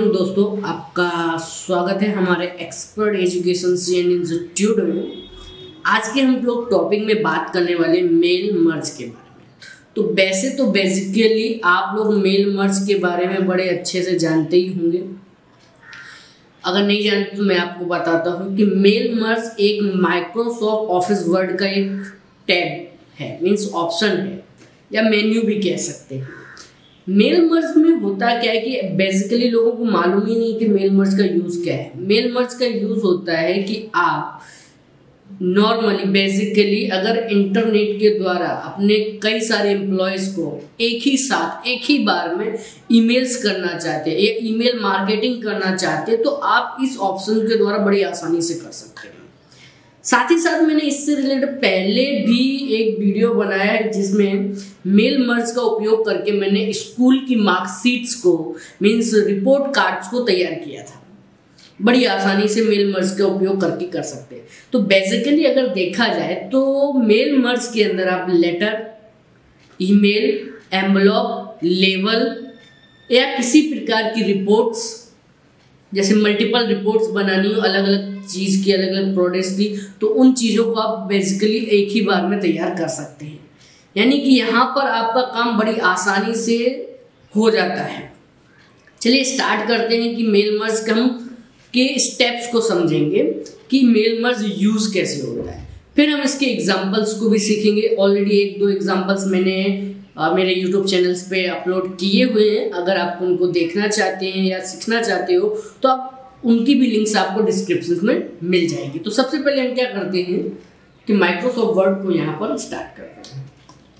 वालेकुम दोस्तों, आपका स्वागत है हमारे एक्सपर्ट एजुकेशन सीएन इंस्टीट्यूट में। आज के हम लोग टॉपिक में बात करने वाले मेल मर्ज के बारे में। तो वैसे तो बेसिकली आप लोग मेल मर्ज के बारे में बड़े अच्छे से जानते ही होंगे। अगर नहीं जानते तो मैं आपको बताता हूँ कि मेल मर्ज एक माइक्रोसॉफ्ट ऑफिस वर्ड का एक टैब है, मीन्स ऑप्शन है या मेन्यू भी कह सकते हैं। मेल मर्ज में होता क्या है कि बेसिकली लोगों को मालूम ही नहीं कि मेल मर्ज का यूज़ क्या है। मेल मर्ज का यूज़ होता है कि आप नॉर्मली बेसिकली अगर इंटरनेट के द्वारा अपने कई सारे एम्प्लॉयज़ को एक ही साथ एक ही बार में ईमेल्स करना चाहते हैं या ईमेल मार्केटिंग करना चाहते हैं तो आप इस ऑप्शन के द्वारा बड़ी आसानी से कर सकते हैं। साथ ही साथ मैंने इससे रिलेटेड पहले भी एक वीडियो बनाया है जिसमें मेल मर्ज का उपयोग करके मैंने स्कूल की मार्कशीट्स को मीन्स रिपोर्ट कार्ड्स को तैयार किया था। बड़ी आसानी से मेल मर्ज का उपयोग करके कर सकते हैं। तो बेसिकली अगर देखा जाए तो मेल मर्ज के अंदर आप लेटर, ईमेल, एनवेलप, लेबल या किसी प्रकार की रिपोर्ट्स, जैसे मल्टीपल रिपोर्ट्स बनानी हो अलग अलग चीज़ की, अलग अलग प्रोडक्ट्स की, तो उन चीज़ों को आप बेसिकली एक ही बार में तैयार कर सकते हैं। यानी कि यहाँ पर आपका काम बड़ी आसानी से हो जाता है। चलिए स्टार्ट करते हैं कि मेल मर्ज के स्टेप्स को समझेंगे कि मेल मर्ज यूज़ कैसे होता है। फिर हम इसके एग्जाम्पल्स को भी सीखेंगे। ऑलरेडी एक दो एग्जाम्पल्स मैंने मेरे YouTube चैनल्स पे अपलोड किए हुए हैं। अगर आप उनको देखना चाहते हैं या सीखना चाहते हो तो आप उनकी भी लिंक्स आपको डिस्क्रिप्शन में मिल जाएगी। तो सबसे पहले हम क्या करते हैं कि माइक्रोसॉफ्ट वर्ड को यहाँ पर स्टार्ट करते हैं।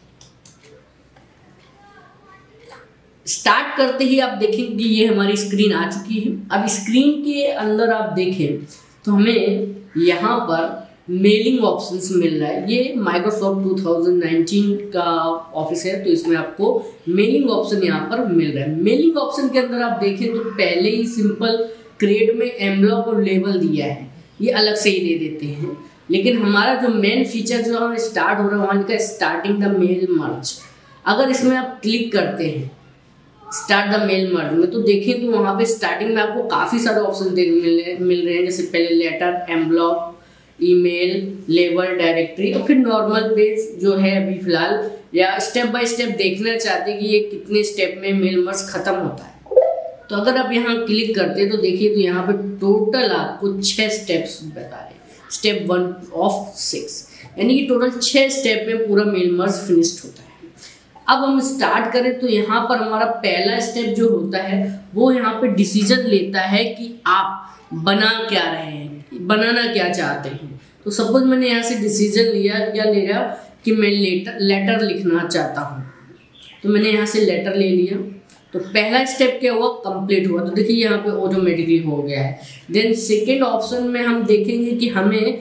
स्टार्ट करते ही आप देखेंगे कि ये हमारी स्क्रीन आ चुकी है। अब स्क्रीन के अंदर आप देखें तो हमें यहाँ पर मेलिंग ऑप्शंस मिल रहा है। ये माइक्रोसॉफ्ट 2019 का ऑफिस है तो इसमें आपको मेलिंग ऑप्शन यहाँ पर मिल रहा है। मेलिंग ऑप्शन के अंदर आप देखें तो पहले ही सिंपल क्रिएट में एनवेलप और लेबल दिया है, ये अलग से ही दे देते हैं। लेकिन हमारा जो मेन फीचर जो हमें स्टार्ट हो रहा है वहाँ लिखा है स्टार्टिंग द मेल मर्ज। अगर इसमें आप क्लिक करते हैं स्टार्ट द मेल मर्ज में तो देखें तो वहाँ पे स्टार्टिंग में आपको काफ़ी सारे ऑप्शन मिल रहे हैं। जैसे पहले letter, envelope, email, label, directory और फिर नॉर्मल पेज जो है अभी फिलहाल, या स्टेप बाय स्टेप देखना चाहते हैं कि ये कितने स्टेप में मेल मर्ज खत्म होता है। तो अगर आप यहाँ क्लिक करते हैं तो देखिए तो यहाँ पे टोटल आपको 6 स्टेप्स बता रहे हैं। स्टेप 1 ऑफ 6 यानी कि टोटल 6 स्टेप में पूरा मेल मर्ज फिनिश्ड होता है। अब हम स्टार्ट करें तो यहाँ पर हमारा पहला स्टेप जो होता है वो यहाँ पे डिसीजन लेता है कि आप बना क्या रहे हैं, बनाना क्या चाहते हैं। तो सपोज मैंने यहाँ से डिसीजन लिया, क्या ले रहा कि मैं लेटर लिखना चाहता हूँ, तो मैंने यहाँ से लेटर ले लिया। तो पहला स्टेप क्या हुआ, कंप्लीट हुआ। तो देखिए यहाँ पे ऑटोमेटिकली हो गया है। देन सेकेंड ऑप्शन में हम देखेंगे कि हमें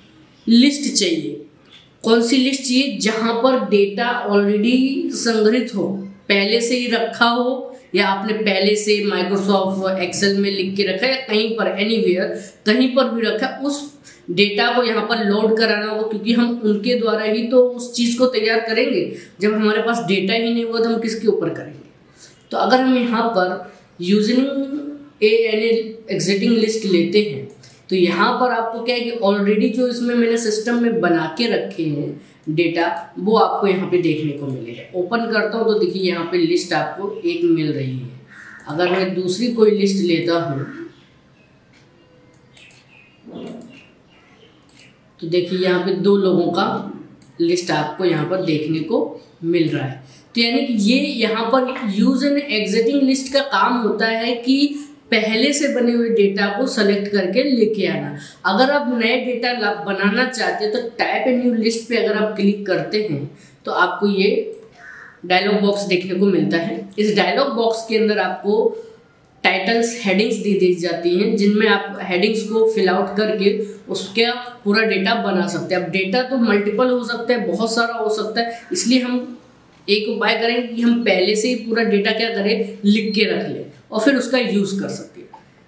लिस्ट चाहिए। कौन सी लिस्ट चाहिए, जहाँ पर डेटा ऑलरेडी संग्रहित हो, पहले से ही रखा हो या आपने पहले से माइक्रोसॉफ्ट एक्सेल में लिख के रखा है, कहीं पर एनीवेयर कहीं पर भी रखा, उस डेटा को यहाँ पर लोड कराना होगा। क्योंकि हम उनके द्वारा ही तो उस चीज़ को तैयार करेंगे। जब हमारे पास डेटा ही नहीं होगा तो हम किसके ऊपर करेंगे। तो अगर हम यहाँ पर यूजिंग एग्जिटिंग लिस्ट लेते हैं तो यहाँ पर आपको क्या है कि ऑलरेडी जो इसमें मैंने सिस्टम में बना के रखे हैं डेटा, वो आपको यहाँ पे देखने को मिलेगा। ओपन करता हूँ तो देखिए यहाँ पे लिस्ट आपको एक मिल रही है। अगर मैं दूसरी कोई लिस्ट लेता हूँ तो देखिए यहाँ पे 2 लोगों का लिस्ट आपको यहाँ पर देखने को मिल रहा है। तो यानी कि ये यहाँ पर यूज एंड एग्जिटिंग लिस्ट का काम होता है कि पहले से बने हुए डेटा को सेलेक्ट करके लेके आना। अगर आप नए डेटा बनाना चाहते हैं तो टाइप ए न्यू लिस्ट पे अगर आप क्लिक करते हैं तो आपको ये डायलॉग बॉक्स देखने को मिलता है। इस डायलॉग बॉक्स के अंदर आपको टाइटल्स, हेडिंग्स दी जाती हैं, जिनमें आप हेडिंग्स को फिल आउट करके उसका पूरा डेटा बना सकते हैं। अब डेटा तो मल्टीपल हो सकता है, बहुत सारा हो सकता है, इसलिए हम एक उपाय करें कि हम पहले से ही पूरा डेटा क्या करें, लिख के रख लें और फिर उसका यूज कर सकते हैं।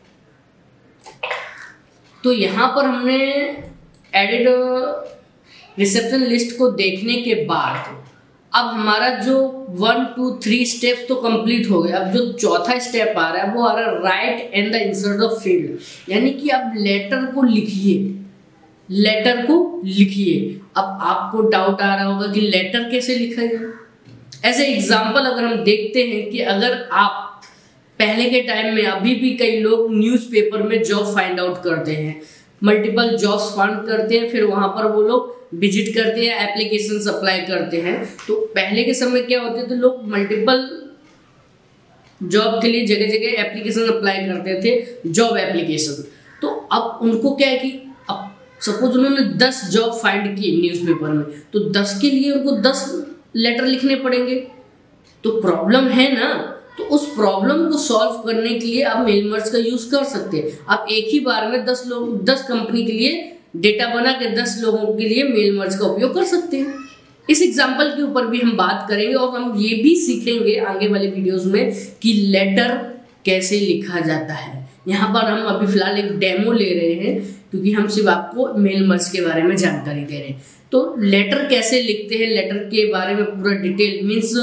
तो यहाँ पर हमने एडिट रिसेप्शन लिस्ट को देखने के बाद अब हमारा जो 1 2 3 स्टेप्स तो कंप्लीट हो गए। अब जो चौथा स्टेप आ रहा है वो आ रहा है write and the insert the field, यानी कि अब लेटर को लिखिए, लेटर को लिखिए। अब आपको डाउट आ रहा होगा कि लेटर कैसे लिखा जाए। एज ए एग्जाम्पल अगर हम देखते हैं कि अगर आप पहले के टाइम में, अभी भी कई लोग न्यूज़पेपर में जॉब फाइंड आउट करते हैं, मल्टीपल जॉब्स फाइंड करते हैं, फिर वहां पर वो लोग विजिट करते हैं, एप्लीकेशन अप्लाई करते हैं। तो पहले के समय क्या होते थे, लोग मल्टीपल जॉब के लिए जगह जगह एप्लीकेशन अप्लाई करते थे, जॉब एप्लीकेशन। तो अब उनको क्या है कि अब सपोज उन्होंने 10 जॉब फाइंड की न्यूज़पेपर में, तो 10 के लिए उनको 10 लेटर लिखने पड़ेंगे, तो प्रॉब्लम है ना। तो उस प्रॉब्लम को सॉल्व करने के लिए आप मेल मर्ज का यूज कर सकते हैं। आप एक ही बार में 10 कंपनी के लिए डेटा बना के 10 लोगों के लिए मेल मर्ज का उपयोग कर सकते हैं। इस एग्जाम्पल के ऊपर भी हम बात करेंगे और हम ये भी सीखेंगे आगे वाले वीडियोस में कि लेटर कैसे लिखा जाता है। यहाँ पर हम अभी फिलहाल एक डेमो ले रहे हैं क्योंकि हम सिर्फ आपको मेल मर्ज के बारे में जानकारी दे रहे हैं। तो लेटर कैसे लिखते हैं, लेटर के बारे में पूरा डिटेल मीन्स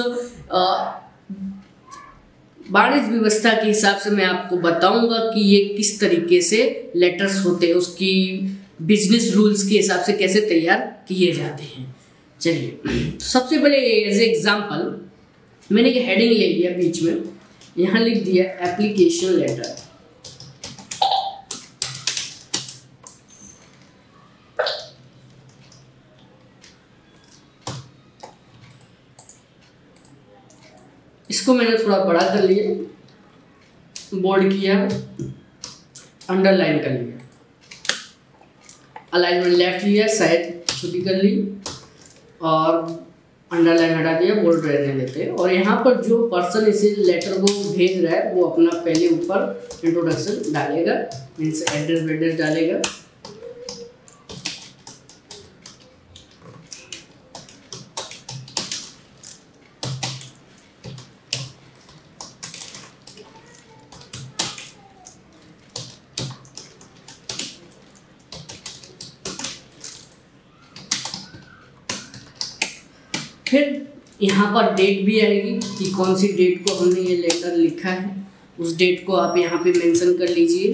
वाणिज्य व्यवस्था के हिसाब से मैं आपको बताऊंगा कि ये किस तरीके से लेटर्स होते हैं, उसकी बिजनेस रूल्स के हिसाब से कैसे तैयार किए जाते हैं। चलिए सबसे पहले एज एग्जांपल मैंने एक हेडिंग ले लिया बीच में, यहाँ लिख दिया एप्लीकेशन लेटर। इसको मैंने थोड़ा बड़ा कर लिया, बोल्ड किया, अंडरलाइन कर लिया, अलाइनमेंट लेफ्ट लिया, साइड छोटी कर ली और अंडरलाइन हटा दिया, बोल्ड रहने देते हैं। और यहाँ पर जो पर्सन इसे लेटर को भेज रहा है वो अपना पहले ऊपर इंट्रोडक्शन डालेगा, मीन्स एड्रेस वेड्रेस डालेगा। फिर यहाँ पर डेट भी आएगी कि कौन सी डेट को हमने ये लेटर लिखा है, उस डेट को आप यहाँ पे मेंशन कर लीजिए।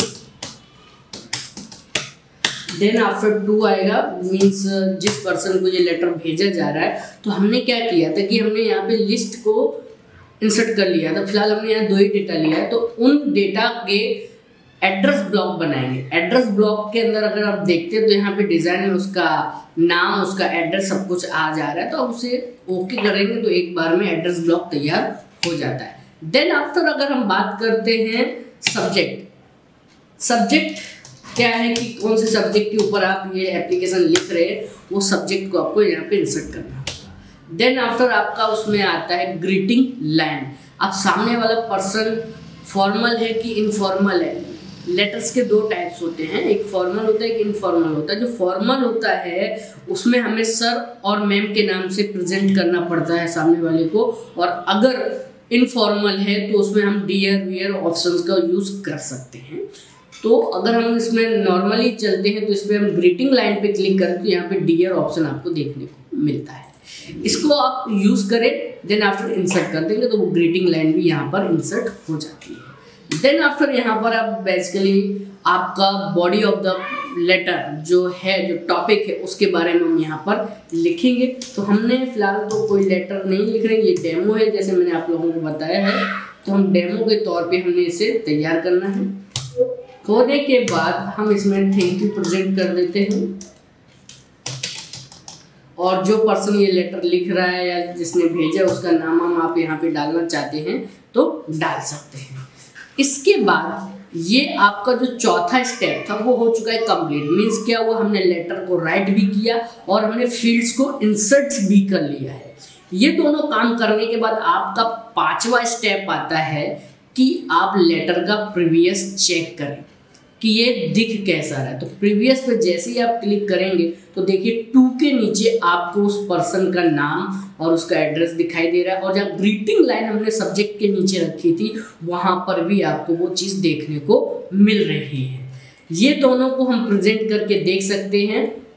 देन आफ्टर 2 आएगा, मीन्स जिस पर्सन को ये लेटर भेजा जा रहा है। तो हमने क्या किया था कि हमने यहाँ पे लिस्ट को इंसर्ट कर लिया था। फिलहाल हमने यहाँ 2 ही डेटा लिया है, तो उन डेटा के एड्रेस ब्लॉक बनाएंगे। एड्रेस ब्लॉक के अंदर अगर आप देखते हैं तो यहाँ पे डिजाइन में उसका नाम, उसका एड्रेस सब कुछ आ जा रहा है। तो आप उसे ओके करेंगे तो एक बार में एड्रेस ब्लॉक तैयार हो जाता है। देन आफ्टर अगर हम बात करते हैं सब्जेक्ट, सब्जेक्ट क्या है कि कौन से सब्जेक्ट के ऊपर आप ये एप्लीकेशन लिख रहे हैं, वो सब्जेक्ट को आपको यहाँ पे इंसर्ट करना होगा। देन आफ्टर आपका उसमें आता है ग्रीटिंग लाइन। अब सामने वाला पर्सन फॉर्मल है कि इनफॉर्मल है। लेटर्स के 2 टाइप्स होते हैं, एक फॉर्मल होता है, एक इनफॉर्मल होता है। जो फॉर्मल होता है उसमें हमें सर और मैम के नाम से प्रेजेंट करना पड़ता है सामने वाले को, और अगर इनफॉर्मल है तो उसमें हम डियर वियर ऑप्शंस का यूज कर सकते हैं। तो अगर हम इसमें नॉर्मली चलते हैं तो इस पर हम ग्रीटिंग लाइन पे क्लिक करें तो यहाँ पे डियर ऑप्शन आपको देखने को मिलता है। इसको आप यूज करें, देन आफ्टर इंसर्ट कर देंगे तो वो ग्रीटिंग लाइन भी यहाँ पर इंसर्ट हो जाती है। देन आफ्टर यहाँ पर आप बेसिकली आपका बॉडी ऑफ द लेटर जो है, जो टॉपिक है, उसके बारे में हम यहाँ पर लिखेंगे। तो हमने फिलहाल तो कोई लेटर नहीं लिख रहे, ये डेमो है जैसे मैंने आप लोगों को बताया है। तो हम डेमो के तौर पे हमने इसे तैयार करना है। होने के बाद हम इसमें थैंक यू प्रेजेंट कर देते हैं, और जो पर्सन ये लेटर लिख रहा है या जिसने भेजा उसका नाम हम आप यहाँ पे डालना चाहते हैं तो डाल सकते हैं। इसके बाद ये आपका जो चौथा स्टेप था वो हो चुका है कंप्लीट। मीन्स क्या हुआ, हमने लेटर को राइट भी किया और हमने फील्ड्स को इंसर्ट भी कर लिया है। ये दोनों काम करने के बाद आपका 5वां स्टेप आता है कि आप लेटर का प्रीवियस चेक करें कि ये दिख कैसा रहा है। तो प्रीवियस पे जैसे ही आप क्लिक करेंगे तो देखिए 2 के नीचे आपको उस पर्सन का नाम और उसका एड्रेस दिखाई दे रहा है, और जहाँ ग्रीटिंग लाइन हमने सब्जेक्ट के नीचे रखी थी वहां पर भी आपको वो चीज देखने को मिल रही है। ये दोनों को हम प्रेजेंट करके देख सकते हैं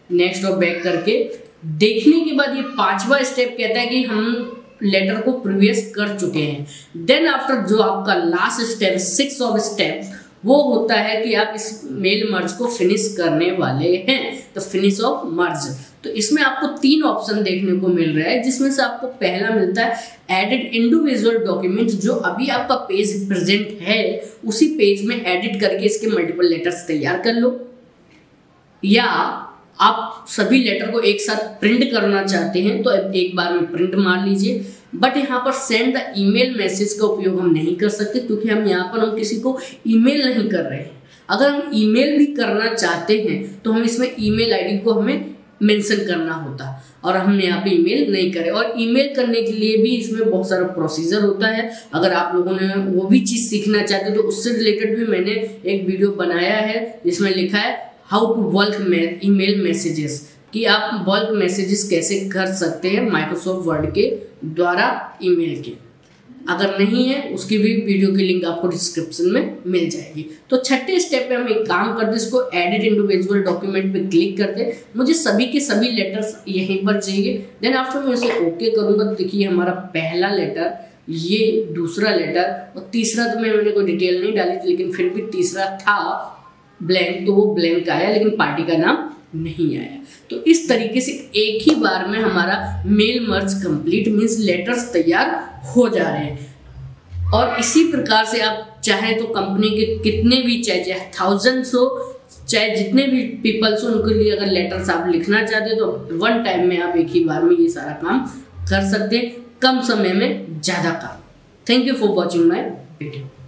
नेक्स्ट और बैक करके देखने के बाद ये 5वां स्टेप कहता है कि हम लेटर को प्रीवियस कर चुके हैं। देन आफ्टर जो आपका लास्ट स्टेप 6th स्टेप वो होता है कि आप इस मेल मर्ज को फिनिश करने वाले हैं, तो फिनिश ऑफ मर्ज। तो इसमें आपको 3 ऑप्शन देखने को मिल रहा है, जिसमें से आपको पहला मिलता है एडिट इंडिविजुअल डॉक्यूमेंट, जो अभी आपका पेज प्रेजेंट है उसी पेज में एडिट करके इसके मल्टीपल लेटर्स तैयार कर लो, या आप सभी लेटर को एक साथ प्रिंट करना चाहते हैं तो एक बार में प्रिंट मार लीजिए। बट यहाँ पर सेंड द ईमेल मैसेज का उपयोग हम नहीं कर सकते, क्योंकि हम किसी को ईमेल नहीं कर रहे हैं। अगर हम ईमेल भी करना चाहते हैं तो हम इसमें ईमेल आईडी को हमें मेंशन करना होता, और हमने यहाँ पे ईमेल नहीं करे। और ईमेल करने के लिए भी इसमें बहुत सारा प्रोसीजर होता है। अगर आप लोगों ने वो भी चीज़ सीखना चाहते हो तो उससे रिलेटेड भी मैंने एक वीडियो बनाया है, जिसमें लिखा है how to bulk email messages, कि आप बल्क मैसेजेस कैसे कर सकते हैं माइक्रोसॉफ्ट वर्ड के द्वारा ईमेल के। अगर नहीं है उसकी भी वीडियो की लिंक आपको डिस्क्रिप्शन में मिल जाएगी। तो 6ठे स्टेप पे हम एक काम करते हैं, इसको एडिट इंडिविजुअल डॉक्यूमेंट पे क्लिक करते हैं। मुझे सभी के सभी लेटर्स यहीं पर चाहिए। देन आफ्टर मैं इसे ओके करूँगा तो देखिए हमारा पहला लेटर, ये दूसरा लेटर और तीसरा तो मैंने कोई डिटेल नहीं डाली थी, लेकिन फिर भी तीसरा था ब्लैंक, तो वो ब्लैंक आया, लेकिन पार्टी का नाम नहीं आया। तो इस तरीके से एक ही बार में हमारा mail merge complete means letters तैयार हो जा रहे हैं। और इसी प्रकार से आप चाहे तो कंपनी के कितने भी चाहे थाउजेंड्स हो, चाहे जितने भी पीपल्स हो, उनके लिए अगर लेटर्स आप लिखना चाहते हो तो वन टाइम में आप एक ही बार में ये सारा काम कर सकते हैं, कम समय में ज़्यादा काम। Thank you for watching my video.